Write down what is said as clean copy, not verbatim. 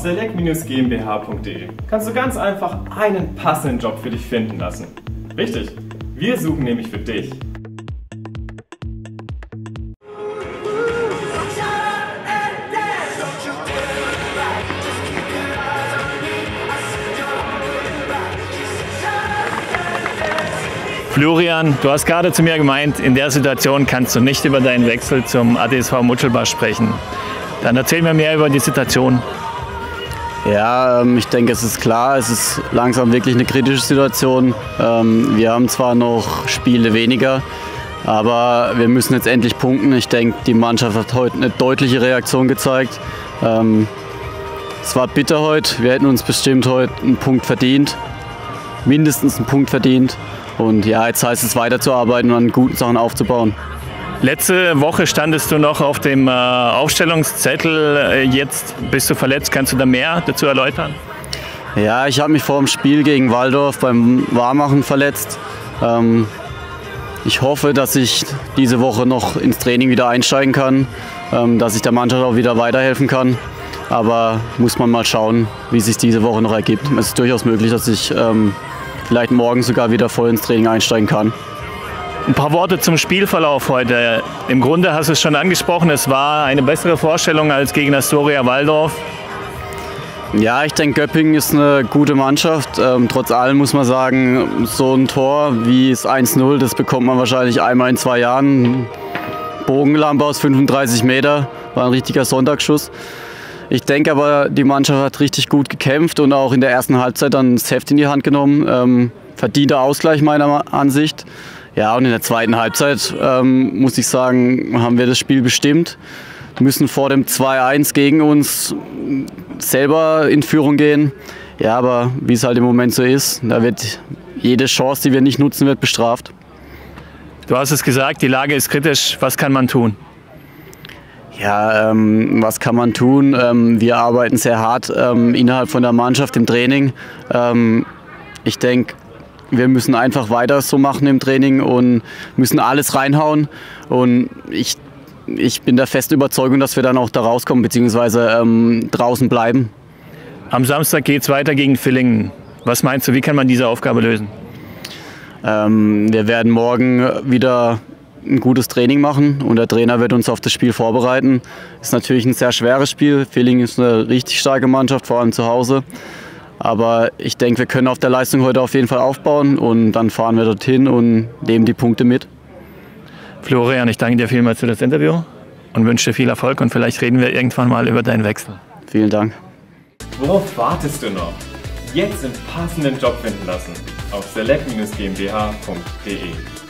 select-gmbh.de kannst du ganz einfach einen passenden Job für dich finden lassen. Richtig, wir suchen nämlich für dich. Florian, du hast gerade zu mir gemeint, in der Situation kannst du nicht über deinen Wechsel zum ADSV Mutschelbach sprechen. Dann erzähl mir mehr über die Situation. Ja, ich denke, es ist klar, es ist langsam wirklich eine kritische Situation. Wir haben zwar noch Spiele weniger, aber wir müssen jetzt endlich punkten. Ich denke, die Mannschaft hat heute eine deutliche Reaktion gezeigt. Es war bitter heute, wir hätten uns bestimmt heute einen Punkt verdient, mindestens einen Punkt verdient. Und ja, jetzt heißt es weiterzuarbeiten und an guten Sachen aufzubauen. Letzte Woche standest du noch auf dem Aufstellungszettel, jetzt bist du verletzt. Kannst du da mehr dazu erläutern? Ja, ich habe mich vor dem Spiel gegen Walldorf beim Warmmachen verletzt. Ich hoffe, dass ich diese Woche noch ins Training wieder einsteigen kann, dass ich der Mannschaft auch wieder weiterhelfen kann. Aber muss man mal schauen, wie sich diese Woche noch ergibt. Es ist durchaus möglich, dass ich vielleicht morgen sogar wieder voll ins Training einsteigen kann. Ein paar Worte zum Spielverlauf heute. Im Grunde hast du es schon angesprochen, es war eine bessere Vorstellung als gegen Astoria Walldorf. Ja, ich denke, Göppingen ist eine gute Mannschaft. Trotz allem muss man sagen, so ein Tor wie das 1-0, das bekommt man wahrscheinlich einmal in 2 Jahren. Bogenlampe aus 35 Meter, war ein richtiger Sonntagsschuss. Ich denke aber, die Mannschaft hat richtig gut gekämpft und auch in der ersten Halbzeit dann das Heft in die Hand genommen. Verdienter Ausgleich meiner Ansicht. Ja, und in der zweiten Halbzeit, muss ich sagen, haben wir das Spiel bestimmt. Müssen vor dem 2-1 gegen uns selber in Führung gehen. Ja, aber wie es halt im Moment so ist, da wird jede Chance, die wir nicht nutzen, wird bestraft. Du hast es gesagt, die Lage ist kritisch. Was kann man tun? Ja, was kann man tun? Wir arbeiten sehr hart innerhalb von der Mannschaft im Training. Ich denke, wir müssen einfach weiter so machen im Training und müssen alles reinhauen. Und ich bin der festen Überzeugung, dass wir dann auch da rauskommen bzw. draußen bleiben. Am Samstag geht es weiter gegen Villingen. Was meinst du, wie kann man diese Aufgabe lösen? Wir werden morgen wieder ein gutes Training machen und der Trainer wird uns auf das Spiel vorbereiten. Ist natürlich ein sehr schweres Spiel. Villingen ist eine richtig starke Mannschaft, vor allem zu Hause. Aber ich denke, wir können auf der Leistung heute auf jeden Fall aufbauen und dann fahren wir dorthin und nehmen die Punkte mit. Florian, ich danke dir vielmals für das Interview und wünsche dir viel Erfolg und vielleicht reden wir irgendwann mal über deinen Wechsel. Vielen Dank. Worauf wartest du noch? Jetzt einen passenden Job finden lassen auf select-gmbh.de.